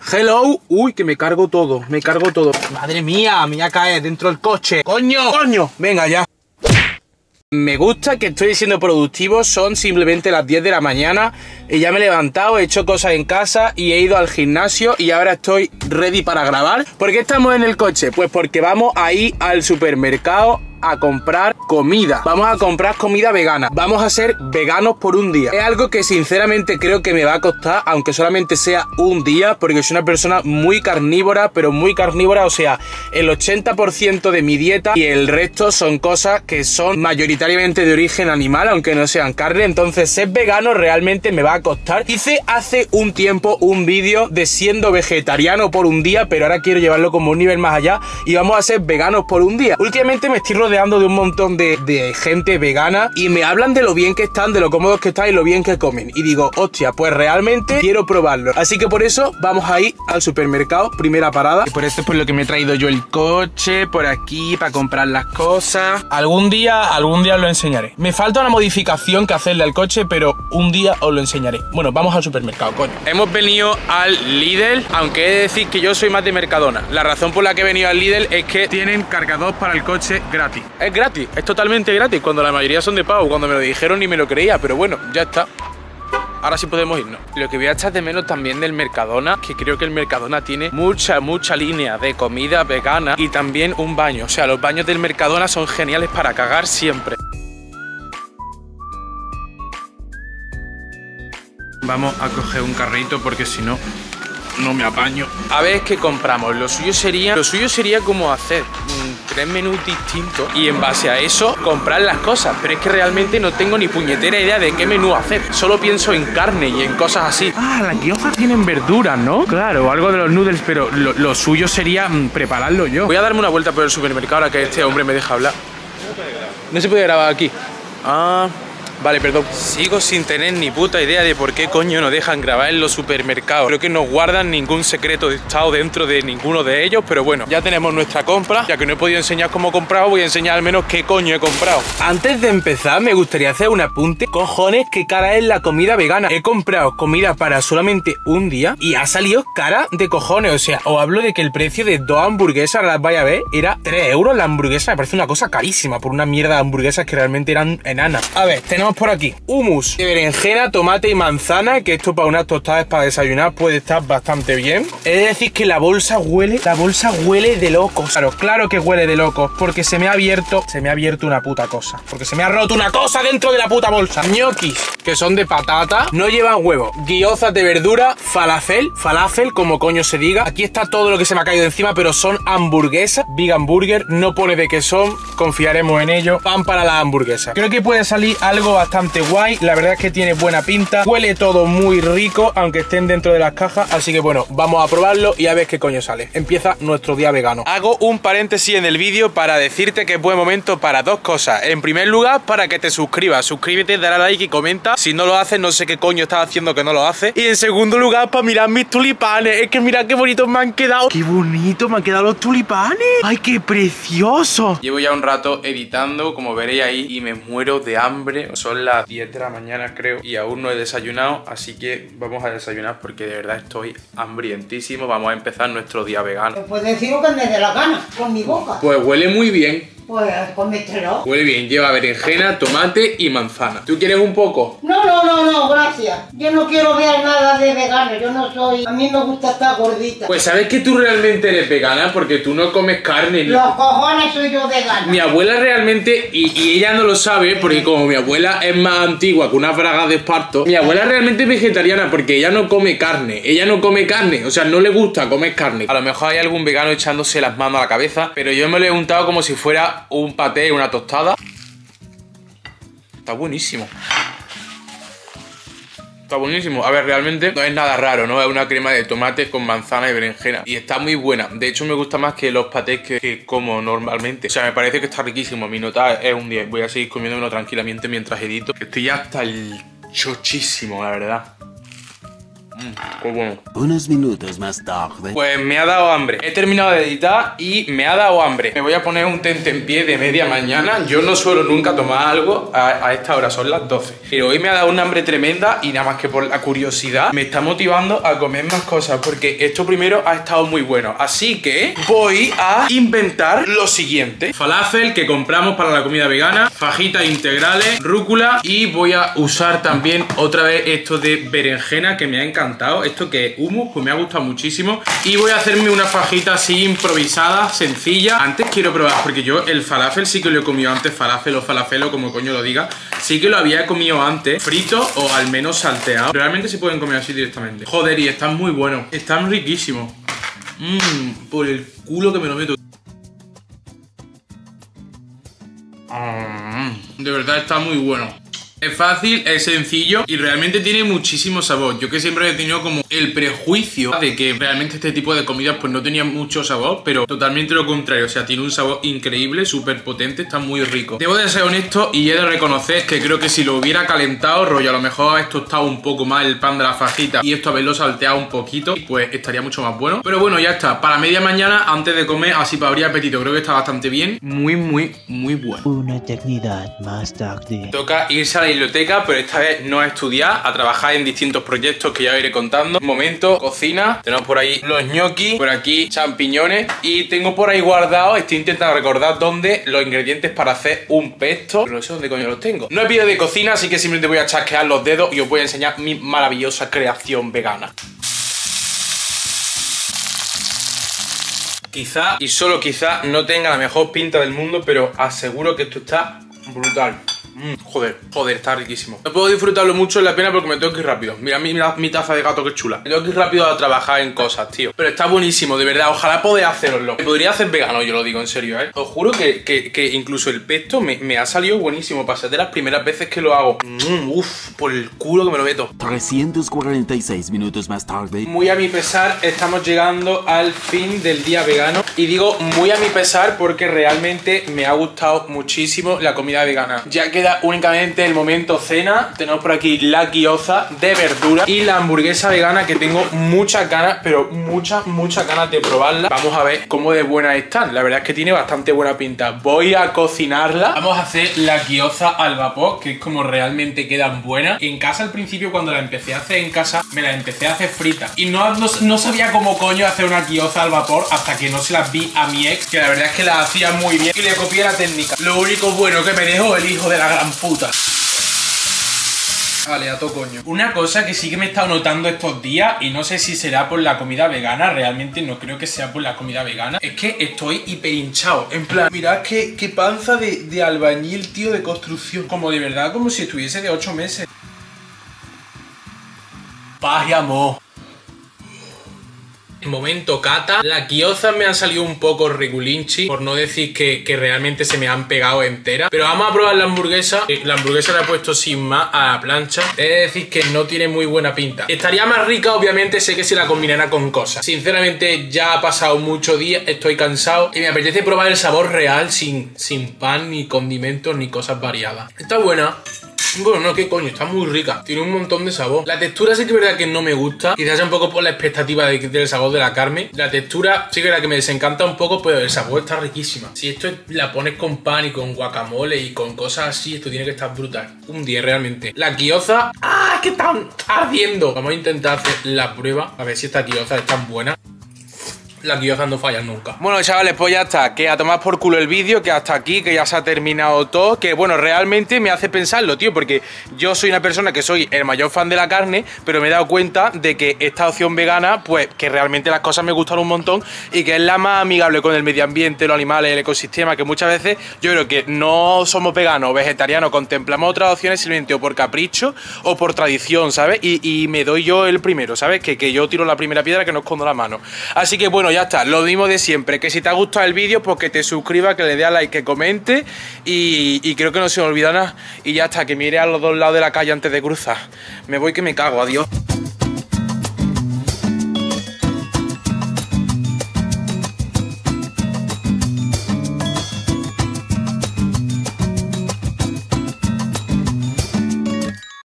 Hello. Uy, que me cargo todo, me cargo todo. Madre mía, me voy a caer dentro del coche. ¡Coño! ¡Coño! Venga ya. Me gusta que estoy siendo productivo, son simplemente las 10 de la mañana y ya me he levantado, he hecho cosas en casa y he ido al gimnasio y ahora estoy ready para grabar. ¿Por qué estamos en el coche? Pues porque vamos a ir al supermercado a comprar comida. Vamos a comprar comida vegana. Vamos a ser veganos por un día. Es algo que sinceramente creo que me va a costar, aunque solamente sea un día, porque soy una persona muy carnívora, pero muy carnívora, o sea, el 80% de mi dieta y el resto son cosas que son mayoritariamente de origen animal, aunque no sean carne. Entonces ser vegano realmente me va a costar. Hice hace un tiempo un vídeo de siendo vegetariano por un día, pero ahora quiero llevarlo como un nivel más allá y vamos a ser veganos por un día. Últimamente me estoy rodeando de un montón de gente vegana y me hablan de lo bien que están, de lo cómodos que están y lo bien que comen. Y digo, hostia, pues realmente quiero probarlo. Así que por eso vamos a ir al supermercado, primera parada. Y por esto es por lo que me he traído yo el coche, por aquí, para comprar las cosas. Algún día os lo enseñaré. Me falta una modificación que hacerle al coche, pero un día os lo enseñaré. Bueno, vamos al supermercado, coño. Hemos venido al Lidl, aunque he de decir que yo soy más de Mercadona. La razón por la que he venido al Lidl es que tienen cargador para el coche gratis. Es gratis, es totalmente gratis, cuando la mayoría son de pago. Cuando me lo dijeron ni me lo creía, pero bueno, ya está. Ahora sí podemos irnos. Lo que voy a echar de menos también del Mercadona, que creo que el Mercadona tiene mucha línea de comida vegana y también un baño. O sea, los baños del Mercadona son geniales para cagar siempre. Vamos a coger un carrito porque si no, no me apaño. A ver qué compramos. Lo suyo sería como hacer 3 menús distintos y en base a eso comprar las cosas. Pero es que realmente no tengo ni puñetera idea de qué menú hacer. Solo pienso en carne y en cosas así. Ah, las gyozas tienen verduras, ¿no? Claro, algo de los noodles, pero lo suyo sería prepararlo yo. Voy a darme una vuelta por el supermercado ahora que este hombre me deja hablar. No se puede grabar aquí. Ah... Vale, perdón. Sigo sin tener ni puta idea de por qué coño nos dejan grabar en los supermercados. Creo que no guardan ningún secreto de estado dentro de ninguno de ellos, pero bueno, ya tenemos nuestra compra. Ya que no he podido enseñar cómo he comprado, voy a enseñar al menos qué coño he comprado. Antes de empezar, me gustaría hacer un apunte. Cojones, qué cara es la comida vegana. He comprado comida para solamente un día y ha salido cara de cojones. O sea, os hablo de que el precio de 2 hamburguesas, las vais a ver, era 3 euros la hamburguesa. Me parece una cosa carísima por una mierda de hamburguesas que realmente eran enanas. A ver, tenemos por aquí hummus de berenjena, tomate y manzana, que esto para unas tostadas para desayunar puede estar bastante bien. He de decir que la bolsa huele de locos. Claro que huele de locos, porque se me ha abierto una puta cosa, porque se me ha roto una cosa dentro de la puta bolsa. Ñoquis, que son de patata, no llevan huevo. Gyozas de verdura, falafel, como coño se diga. Aquí está todo lo que se me ha caído encima, pero son hamburguesas, vegan burger, no pone de qué son, confiaremos en ello. Pan para las hamburguesas. Creo que puede salir algo bastante guay, la verdad es que tiene buena pinta, huele todo muy rico, aunque estén dentro de las cajas, así que bueno, vamos a probarlo y a ver qué coño sale. Empieza nuestro día vegano. Hago un paréntesis en el vídeo para decirte que es buen momento para dos cosas. En primer lugar, para que te suscribas, suscríbete, dale a like y comenta. Si no lo haces, no sé qué coño estás haciendo que no lo haces. Y en segundo lugar, para mirar mis tulipanes. Es que mira qué bonitos me han quedado. Qué bonito me han quedado los tulipanes. Ay, qué precioso. Llevo ya un rato editando, como veréis ahí, y me muero de hambre. Son las 10 de la mañana creo y aún no he desayunado, así que vamos a desayunar porque de verdad estoy hambrientísimo. Vamos a empezar nuestro día vegano. Pues decir lo que me dé la gana, con mi boca. Pues huele muy bien. Pues cómetelo. Huele bien, lleva berenjena, tomate y manzana. ¿Tú quieres un poco? No, gracias. Yo no quiero ver nada de vegano, yo no soy... A mí me gusta estar gordita. Pues sabes que tú realmente eres vegana porque tú no comes carne. Los cojones soy yo vegana. Mi abuela realmente, y ella no lo sabe porque como mi abuela es más antigua que una braga de esparto, mi abuela realmente es vegetariana porque ella no come carne. Ella no come carne, o sea, no le gusta comer carne. A lo mejor hay algún vegano echándose las manos a la cabeza, pero yo me lo he untado como si fuera un paté, una tostada. Está buenísimo. Está buenísimo. A ver, realmente no es nada raro, ¿no? Es una crema de tomate con manzana y berenjena. Y está muy buena. De hecho, me gusta más que los patés que como normalmente. O sea, me parece que está riquísimo. Mi nota es un 10. Voy a seguir comiéndomelo tranquilamente mientras edito. Estoy ya hasta el chochísimo, la verdad. Qué bueno. Unos minutos más tarde. Pues me ha dado hambre. He terminado de editar y me ha dado hambre. Me voy a poner un tentempié de media mañana. Yo no suelo nunca tomar algo a esta hora, son las 12. Pero hoy me ha dado un hambre tremenda y nada más que por la curiosidad me está motivando a comer más cosas porque esto primero ha estado muy bueno. Así que voy a inventar lo siguiente. Falafel que compramos para la comida vegana, fajitas integrales, rúcula y voy a usar también otra vez esto de berenjena que me ha encantado. Esto que es hummus, pues me ha gustado muchísimo. Y voy a hacerme una fajita así improvisada, sencilla. Antes quiero probar, porque yo el falafel sí que lo he comido antes, falafel o falafelo, como coño lo diga. Sí que lo había comido antes, frito o al menos salteado. Realmente se pueden comer así directamente. Joder, y están muy buenos, están riquísimos. Por el culo que me lo meto. De verdad está muy bueno. Es fácil, es sencillo y realmente tiene muchísimo sabor. Yo que siempre he tenido como el prejuicio de que realmente este tipo de comidas pues no tenía mucho sabor, pero totalmente lo contrario. O sea, tiene un sabor increíble, súper potente, está muy rico. Debo de ser honesto y he de reconocer que creo que si lo hubiera calentado, rollo, a lo mejor haber tostado un poco más el pan de la fajita y esto haberlo salteado un poquito, pues estaría mucho más bueno. Pero bueno, ya está. Para media mañana, antes de comer, así para abrir apetito, creo que está bastante bien. Muy bueno. Una eternidad más tarde. Toca irse a la biblioteca, pero esta vez no a estudiar, a trabajar en distintos proyectos que ya iré contando. Un momento, cocina. Tenemos por ahí los ñoquis, por aquí champiñones y tengo por ahí guardado, estoy intentando recordar dónde, los ingredientes para hacer un pesto, pero no sé dónde coño los tengo. No he pedido de cocina, así que simplemente voy a chasquear los dedos y os voy a enseñar mi maravillosa creación vegana. Quizá, y solo quizá, no tenga la mejor pinta del mundo, pero aseguro que esto está brutal. Joder, está riquísimo. No puedo disfrutarlo mucho en la pena porque me tengo que ir rápido. Mira mi taza de gato que chula. Me tengo que ir rápido a trabajar en cosas, tío. Pero está buenísimo, de verdad. Ojalá poder haceroslo. Podría hacer vegano, yo lo digo en serio, ¿eh? Os juro que incluso el pesto me ha salido buenísimo. Para ser de las primeras veces que lo hago. Por el culo que me lo meto. 346 minutos más tarde. Muy a mi pesar, estamos llegando al fin del día vegano. Y digo muy a mi pesar porque realmente me ha gustado muchísimo la comida vegana. Ya queda únicamente el momento cena. Tenemos por aquí la gyoza de verdura y la hamburguesa vegana que tengo muchas ganas, pero muchas ganas de probarla. Vamos a ver cómo de buena están. La verdad es que tiene bastante buena pinta. Voy a cocinarla. Vamos a hacer la gyoza al vapor, que es como realmente quedan buenas. En casa al principio, cuando la empecé a hacer en casa, me la empecé a hacer frita y no sabía cómo coño hacer una gyoza al vapor hasta que no se las vi a mi ex, que la verdad es que la hacía muy bien y le copié la técnica. Lo único bueno que me dejó el hijo de la gran puta. Vale, a todo coño. Una cosa que sí que me he estado notando estos días, y no sé si será por la comida vegana, realmente no creo que sea por la comida vegana, es que estoy hiper hinchado. En plan, mirad qué panza de albañil, tío, de construcción. Como de verdad, como si estuviese de 8 meses. Paz y amor. Momento cata. Las gyozas me han salido un poco regulinchi, por no decir que realmente se me han pegado enteras. Pero vamos a probar la hamburguesa. La hamburguesa la he puesto sin más a la plancha. He de decir que no tiene muy buena pinta. Estaría más rica, obviamente, sé que si la combinara con cosas. Sinceramente, ya ha pasado muchos días, estoy cansado y me apetece probar el sabor real sin pan, ni condimentos, ni cosas variadas. Está buena. Bueno, no, qué coño, está muy rica. Tiene un montón de sabor. La textura sí que es verdad que no me gusta. Quizás un poco por la expectativa del sabor de la carne. La textura sí que es verdad que me desencanta un poco, pero el sabor está riquísima. Si esto la pones con pan y con guacamole y con cosas así, esto tiene que estar brutal. Un 10 realmente. La gyoza... ¡Ah! ¡Que están ardiendo! Vamos a intentar hacer la prueba. A ver si esta gyoza es tan buena. Las gyozas no fallan nunca. Bueno, chavales, pues ya está. Que a tomar por culo el vídeo, que hasta aquí, que ya se ha terminado todo. Que bueno, realmente me hace pensarlo, tío, porque yo soy una persona que soy el mayor fan de la carne, pero me he dado cuenta de que esta opción vegana, pues que realmente las cosas me gustan un montón y que es la más amigable con el medio ambiente, los animales, el ecosistema, que muchas veces yo creo que no somos veganos o vegetarianos, contemplamos otras opciones simplemente o por capricho o por tradición, ¿sabes? Y me doy yo el primero, ¿sabes? Que yo tiro la primera piedra, que no escondo la mano. Así que bueno, ya está, lo mismo de siempre, que si te ha gustado el vídeo, pues que te suscribas, que le dé a like, que comente y creo que no se me olvida nada. Y ya está, que mire a los dos lados de la calle antes de cruzar. Me voy que me cago, adiós.